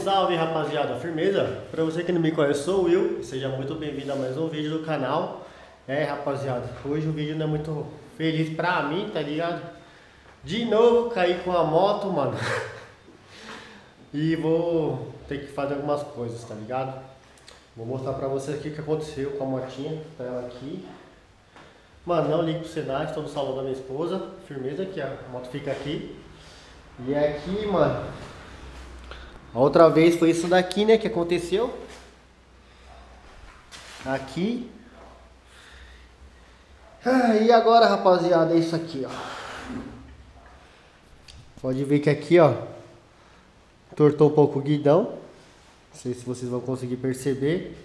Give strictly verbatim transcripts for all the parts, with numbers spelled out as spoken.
salve rapaziada, firmeza? Pra você que não me conhece, sou o Will, seja muito bem-vindo a mais um vídeo do canal. É rapaziada, hoje o vídeo não é muito feliz pra mim, tá ligado? De novo caí com a moto, mano. E vou ter que fazer algumas coisas, tá ligado? Vou mostrar pra vocês aqui o que aconteceu com a motinha, tá ela aqui. Mano, não ligo pro cenário, estou no salão da minha esposa, firmeza aqui, a moto fica aqui. E aqui, mano, a outra vez foi isso daqui, né, que aconteceu. Aqui. Ah, e agora, rapaziada, é isso aqui, ó. Pode ver que aqui, ó, tortou um pouco o guidão. Não sei se vocês vão conseguir perceber.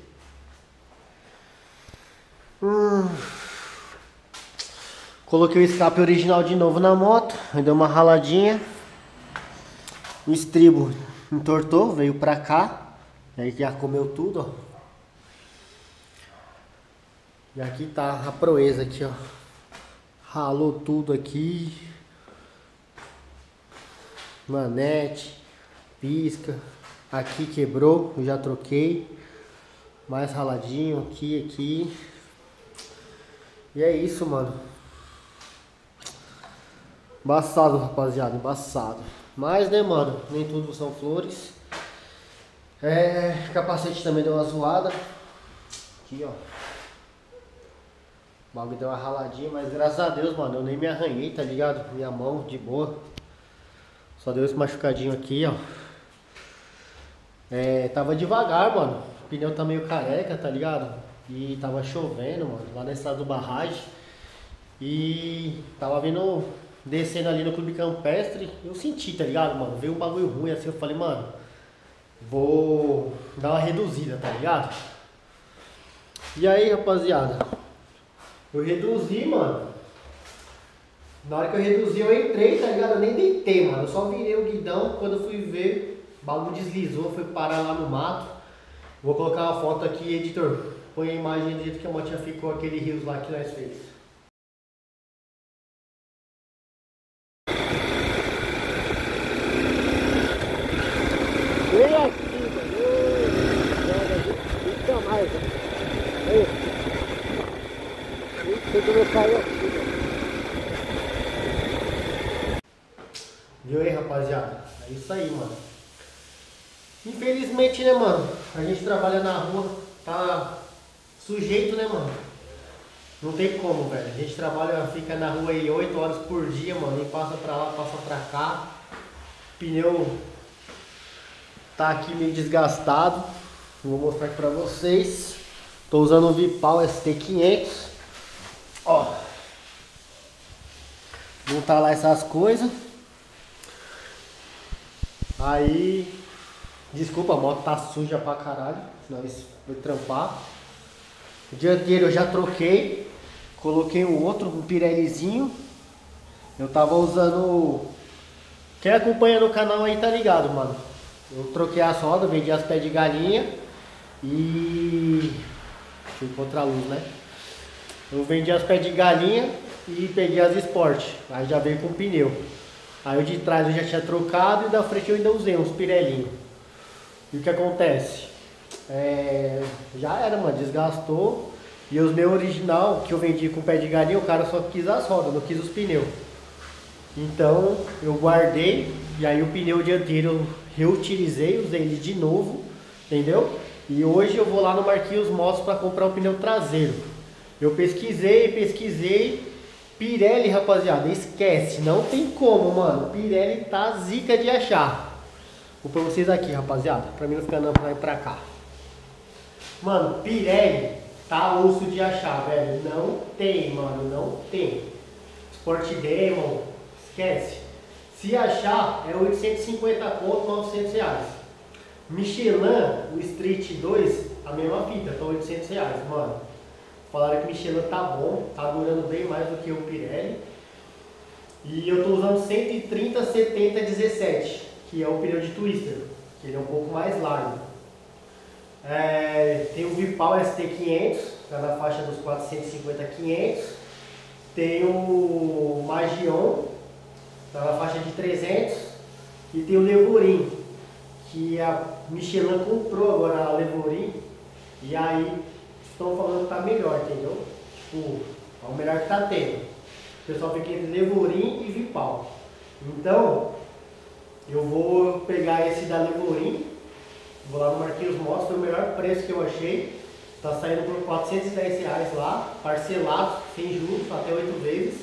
Hum... Coloquei o escape original de novo na moto, aí deu uma raladinha. O estribo entortou, veio pra cá. E aí já comeu tudo, ó. E aqui tá a proeza aqui, ó. Ralou tudo aqui. Manete, pisca. Aqui quebrou, eu já troquei. Mais raladinho aqui, aqui. E é isso, mano. Embaçado, rapaziada, embaçado. Mas, né, mano, nem tudo são flores. É, capacete também deu uma zoada. Aqui, ó. O bagulho deu uma raladinha, mas graças a Deus, mano, eu nem me arranhei, tá ligado? Minha mão, de boa. Só deu esse machucadinho aqui, ó. É, tava devagar, mano. O pneu tá meio careca, tá ligado? E tava chovendo, mano, lá na estrada do barragem. E tava vindo... Descendo ali no Clube Campestre, eu senti, tá ligado, mano? Veio um bagulho ruim assim, eu falei, mano, vou dar uma reduzida, tá ligado? E aí, rapaziada, eu reduzi, mano. Na hora que eu reduzi, eu entrei, tá ligado? Eu nem deitei, mano. Eu só virei o guidão, quando eu fui ver, o bagulho deslizou, foi parar lá no mato. Vou colocar uma foto aqui, editor. Põe a imagem do jeito que a motinha ficou, aquele rios lá que nós fez. Vem aqui, mano. Fica mais, mano. Aí. Você não caiu aqui, mano. Viu aí, rapaziada? É isso aí, mano. Infelizmente, né, mano? A gente trabalha na rua, tá sujeito, né, mano? Não tem como, velho. A gente trabalha, fica na rua aí oito horas por dia, mano. E passa pra lá, passa pra cá. Pneu tá aqui meio desgastado. Vou mostrar aqui pra vocês. Tô usando o Vipal S T quinhentos. Ó. Montar lá essas coisas. Aí. Desculpa, a moto tá suja pra caralho. Nós vou trampar. O dianteiro eu já troquei. Coloquei um outro, um Pirellizinho. Eu tava usando. Quem acompanha no canal aí tá ligado, mano. Eu troquei as rodas, vendi as pés de galinha e... Deixa eu encontrar a luz, né? Eu vendi as pés de galinha e peguei as Sport. Aí já veio com pneu. Aí o de trás eu já tinha trocado e da frente eu ainda usei uns Pirellinho. E o que acontece? É... Já era, mano, desgastou. E os meus original, que eu vendi com pé de galinha, o cara só quis as rodas, não quis os pneus. Então eu guardei e aí o pneu dianteiro eu reutilizei, usei ele de novo, entendeu? E hoje eu vou lá no Marquinhos Motos para comprar o pneu traseiro. Eu pesquisei, pesquisei, Pirelli, rapaziada, esquece, não tem como, mano. Pirelli tá zica de achar. Vou pra vocês aqui, rapaziada, pra mim não ficar andando pra ir pra cá. Mano, Pirelli tá osso de achar, velho. Não tem, mano, não tem. Sport Demon, esquece. Se achar, é oitocentos e cinquenta conto, novecentos reais. Michelin, o Street dois, a mesma fita, tá oitocentos reais, mano. Falaram que o Michelin tá bom, tá durando bem mais do que o Pirelli. E eu tô usando cento e trinta setenta dezessete, que é o pneu de Twister, que ele é um pouco mais largo. É, tem o Vipal S T quinhentos, tá na faixa dos quatrocentos e cinquenta a quinhentos. Tem o Magion, tá na faixa de trezentos. E tem o Levorin, que a Michelin comprou agora a Levorin e aí estão falando que tá melhor, entendeu? Tipo, é o melhor que tá tendo. O pessoal fica entre Levorin e Vipal. Então, eu vou pegar esse da Levorin, vou lá no Marquinhos Motos, foi o melhor preço que eu achei. Tá saindo por quatrocentos e dez reais lá, parcelado, sem juros, até oito vezes.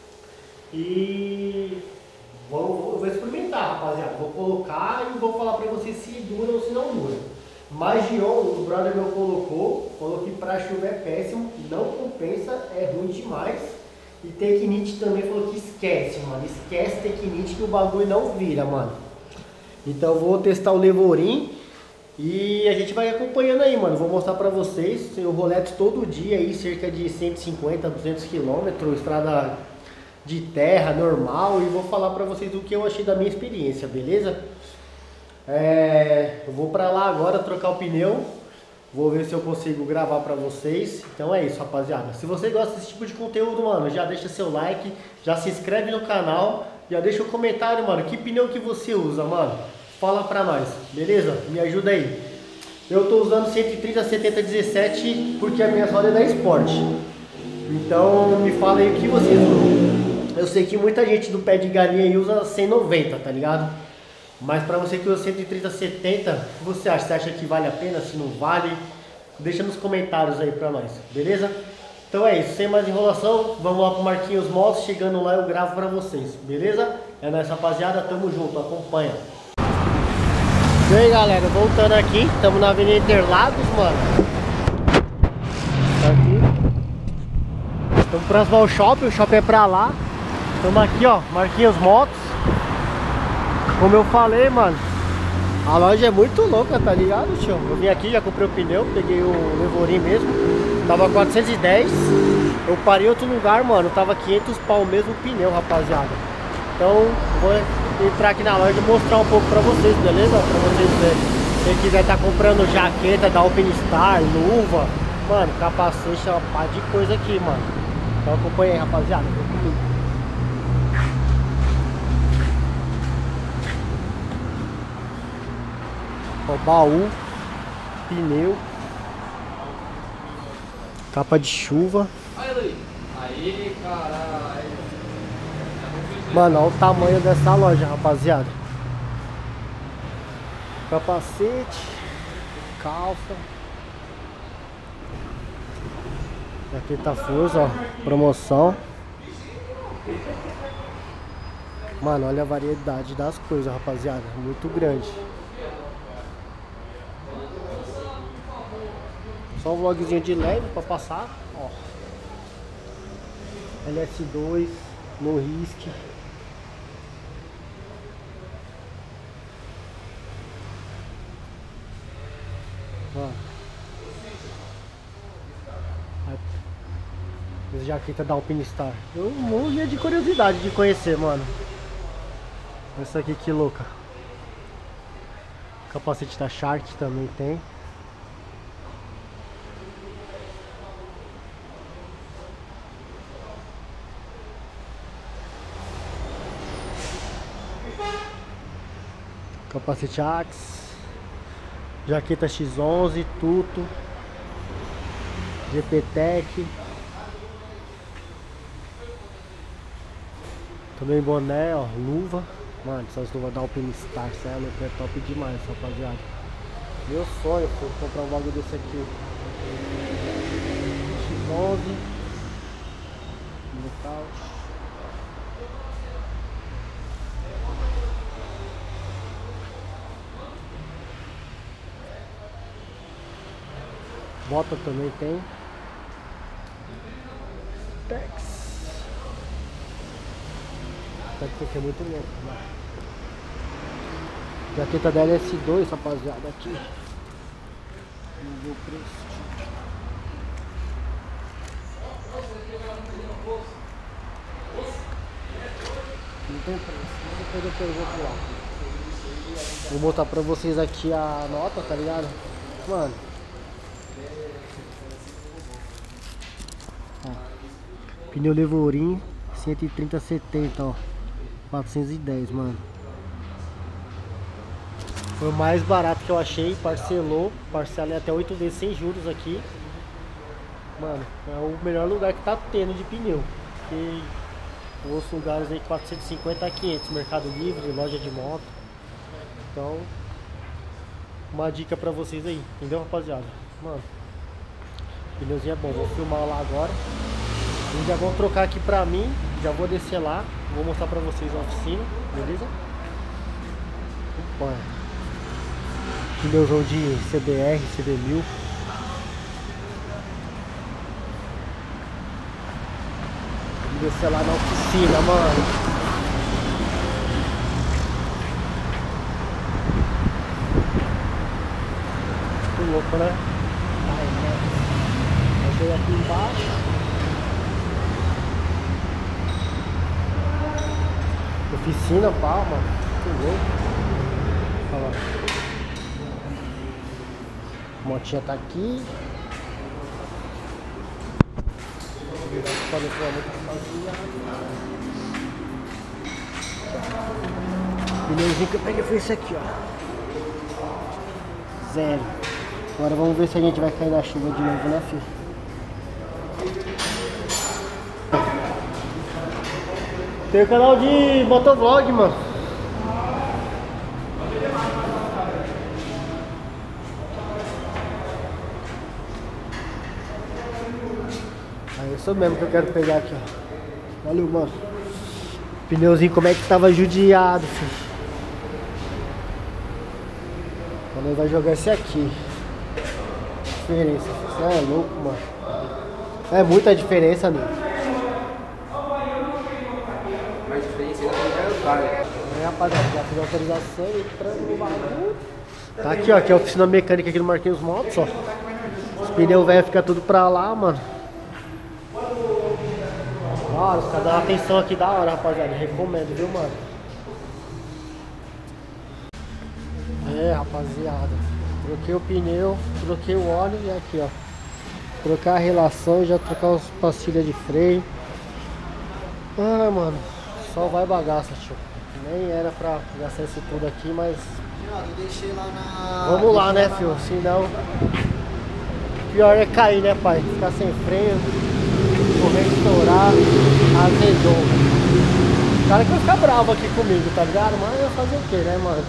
E vou, vou, vou experimentar, rapaziada. Vou colocar e vou falar pra vocês se dura ou se não dura. Magion, o brother meu colocou, falou que pra chuva é péssimo, não compensa, é ruim demais. E Tecnite também falou que esquece, mano. Esquece Tecnite que o bagulho não vira, mano. Então eu vou testar o Levorin e a gente vai acompanhando aí, mano. Vou mostrar pra vocês. Eu roleto todo dia aí, cerca de cento e cinquenta, duzentos quilômetros, estrada de terra normal. E vou falar pra vocês do que eu achei da minha experiência, beleza? É, eu vou pra lá agora trocar o pneu. Vou ver se eu consigo gravar pra vocês. Então é isso, rapaziada. Se você gosta desse tipo de conteúdo, mano, já deixa seu like, já se inscreve no canal, já deixa um comentário, mano. Que pneu que você usa, mano? Fala pra nós, beleza? Me ajuda aí. Eu tô usando cento e trinta setenta dezessete porque a minha roda é da Sport. Então me fala aí o que vocês usam. Eu sei que muita gente do pé de galinha aí usa cento e noventa, tá ligado? Mas pra você que usa cento e trinta setenta, o que você acha? Você acha que vale a pena? Se não vale? Deixa nos comentários aí pra nós, beleza? Então é isso, sem mais enrolação, vamos lá pro Marquinhos Motos. Chegando lá eu gravo pra vocês, beleza? É nóis, rapaziada, tamo junto, acompanha. E aí galera, voltando aqui, estamos na Avenida Interlagos, mano. Tá aqui. Estamos próximo ao shopping, o shopping é pra lá. Estamos aqui, ó, Marquinhos Motos. Como eu falei, mano, a loja é muito louca, tá ligado, tio? Eu vim aqui, já comprei o pneu, peguei o Levorin mesmo. Tava quatrocentos e dez. Eu parei em outro lugar, mano, tava quinhentos pau mesmo o pneu, rapaziada. Então, vou entrar aqui na loja e mostrar um pouco pra vocês, beleza? Pra vocês verem. Quem quiser tá comprando jaqueta da Alpinistar, luva, mano, capacete, é uma pá de coisa aqui, mano. Então acompanha aí, rapaziada, vem comigo. Ó, baú, pneu, capa de chuva. Aí, caralho. Mano, olha o tamanho dessa loja, rapaziada. Capacete, calça. Jaqueta Forza, ó, promoção. Mano, olha a variedade das coisas, rapaziada, muito grande. Só um vlogzinho de leve pra passar, ó. L S dois, no risque. Ó. Essa jaqueta da Alpinistar. Eu morria de curiosidade de conhecer, mano. Essa aqui que louca. Capacete da Shark também tem. Capacete Axe, jaqueta X onze, Tuto, G P Tech, também boné, ó, luva. Mano, essas luvas da Alpinistar, sério, é top demais, rapaziada. Meu sonho foi comprar um bagulho desse aqui. X onze, metal. Bota também tem. Tex. Tex aqui é muito louco, né? Jaqueta da L S dois, rapaziada, aqui. Não viu o preço. Não tem preço, depois depois eu vou pular. Vou botar pra vocês aqui a nota, tá ligado? Mano. Ó, pneu Levorin cento e trinta setenta, ó, quatrocentos e dez, mano. Foi o mais barato que eu achei, parcelou, parcelei até oito vezes sem juros aqui. Mano, é o melhor lugar que tá tendo de pneu. Porque outros lugares aí quatrocentos e cinquenta a quinhentos, Mercado Livre, loja de moto. Então, uma dica pra vocês aí, entendeu, rapaziada? Mano, pneuzinho é bom, vou filmar lá agora. Eles já vão trocar aqui pra mim, já vou descer lá, vou mostrar pra vocês a oficina, beleza? Opa. Pneuzão de C B R, C B mil. Vou descer lá na oficina, mano. Muito louco, né? Ai, né? Achei aqui embaixo. Oficina, pá, mano. Muito louco. Olha lá. A motinha tá aqui. O pneuzinho que eu peguei foi esse aqui, ó. Zero. Agora vamos ver se a gente vai cair na chuva de novo, né, filho? Tem o canal de motovlog, mano. É isso mesmo que eu quero pegar aqui, ó. Valeu, mano. Pneuzinho como é que tava judiado, filho. Quando ele vai jogar esse aqui. Diferença, você é louco, mano. É muita diferença, amigo. Mais diferença ainda tem que usar. É, rapaziada, já fiz a autorização e entrando no bagulho. Tá aqui, ó, aqui é a oficina mecânica aqui do Marquinhos Motos, ó. Os pneus velhos ficam tudo pra lá, mano. Ó, os caras dão uma atenção aqui da hora, rapaziada. Recomendo, viu, mano? É, rapaziada. Troquei o pneu, troquei o óleo e aqui, ó. Trocar a relação e já trocar as pastilhas de freio. Ah, mano. Só vai bagaça, tio. Nem era pra gastar isso tudo aqui, mas... Eu deixei lá na... Vamos lá, né, filho? Senão... Pior é cair, né, pai? Ficar sem freio, correr, estourar, azedou. O cara que vai ficar bravo aqui comigo, tá ligado? Mas vai fazer o que, né, mano?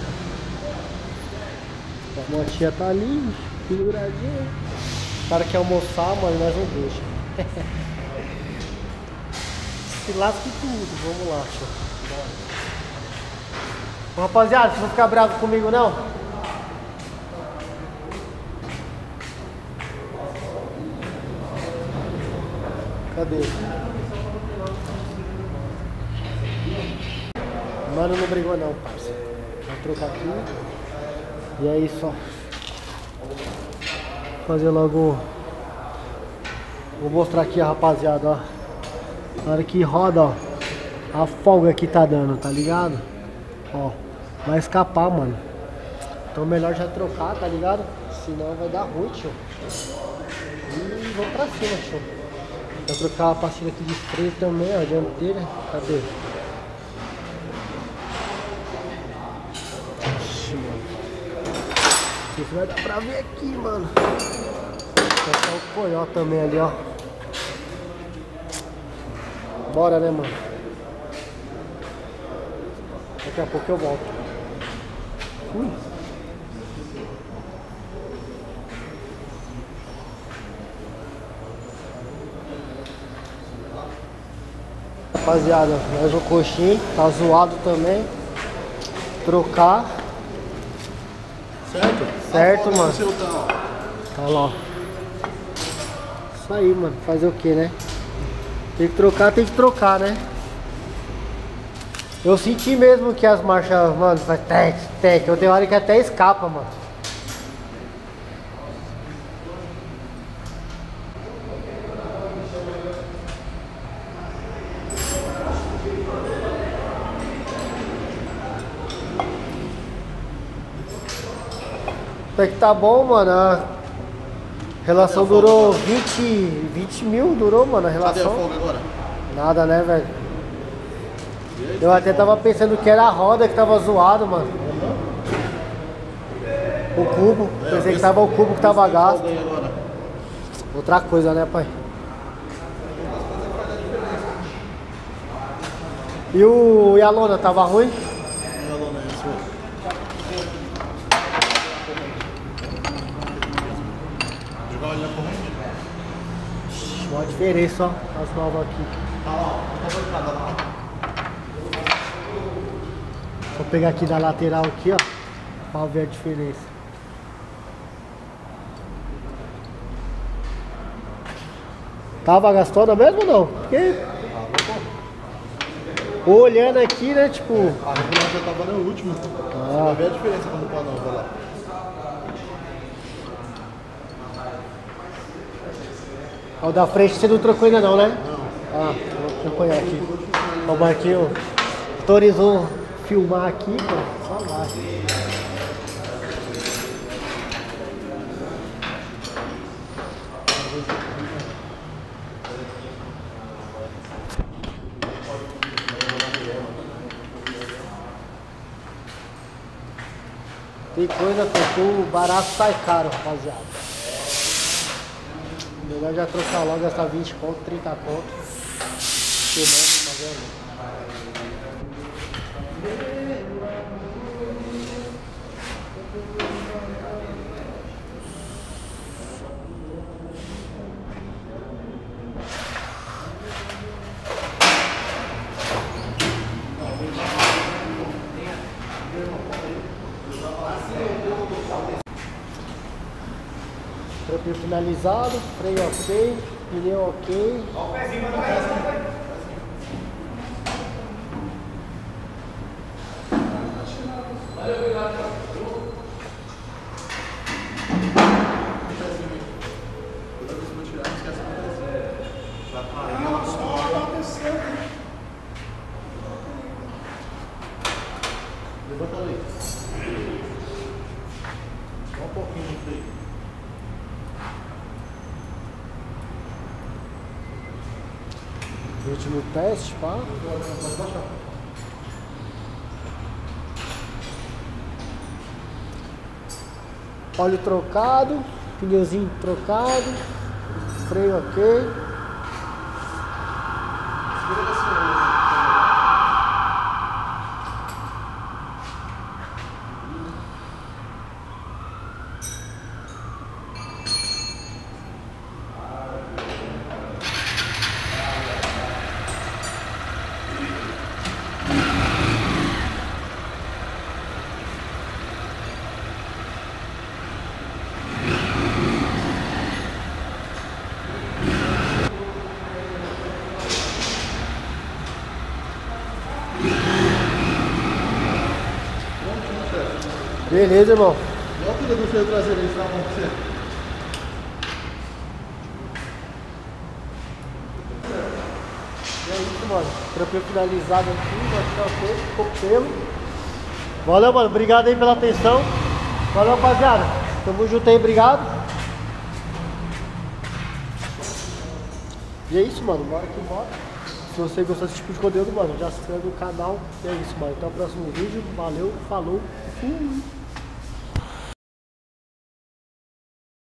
A motinha tá ali, penduradinha. O cara quer almoçar, mano, nós não deixa. Se lasque tudo, vamos lá, tio. Bora. Rapaziada, vocês vão ficar bravos comigo, não? Cadê? Mano, não brigou não, parceiro. Vou trocar aqui. E é isso, ó. Vou fazer logo. Vou mostrar aqui, rapaziada, ó. Na hora que roda, ó. A folga que tá dando, tá ligado? Ó. Vai escapar, mano. Então melhor já trocar, tá ligado? Senão vai dar ruim, tio. E vou pra cima, tio. Vou trocar a pastilha aqui de freio também, ó. Dianteira. Cadê? Não sei se vai dar pra ver aqui, mano. Vai estar o coió também ali, ó. Bora, né, mano? Daqui a pouco eu volto. Ui. Rapaziada, mais um coxinho. Tá zoado também. Trocar. Certo? Certo, ah, mano. Tá. Olha lá, ó. Isso aí, mano. Fazer o que, né? Tem que trocar, tem que trocar, né? Eu senti mesmo que as marchas, mano, vai tec, tec. Eu tenho hora que até escapa, mano. Até que tá bom, mano. A relação durou vinte, vinte mil, durou, mano, a relação. Cadê a folga agora? Nada, né, velho? Eu até tava pensando que era a roda que tava zoado, mano. O cubo. É, Pensei que tava o cubo que tava gasto. Aí agora. Outra coisa, né, pai? E, o, e a lona, tava ruim? E a lona é isso? Jogar óleo na corrente? Uma diferença, ó. As novas aqui. Tá lá, ó. Tá bancada lá. Vou pegar aqui da lateral aqui, ó. Pra ver a diferença. Tava gastona mesmo ou não? Porque... olhando aqui, né, tipo... A regulagem já tava no último. Você vai ver a diferença quando pôr a nova lá. Ó, o da frente você não trocou ainda não, né? Não. Ah, vou acompanhar aqui. Ó, o Marquinho autorizou filmar aqui, pô. Só vai. Tem coisa que o barato sai caro, rapaziada. Melhor já trocar logo, gastar vinte conto, trinta conto. Queimando, mas é Trampinho finalizado, freio ok, pneu ok. Levanta ali. Só um pouquinho de freio. Último teste, pá. Óleo trocado, pneuzinho trocado, freio ok. Beleza, irmão. E a altura do freio traseiro aí, tá bom pra você? E é isso, mano. Trampinho finalizado aqui, vai ficar ok, ficou pelo. Valeu, mano. Obrigado aí pela atenção. Valeu, rapaziada. Tamo junto aí, obrigado. E é isso, mano. Bora que bora. Se você gostou desse tipo de conteúdo, mano, já se inscreve no canal. E é isso, mano. Até o próximo vídeo. Valeu, falou, fui.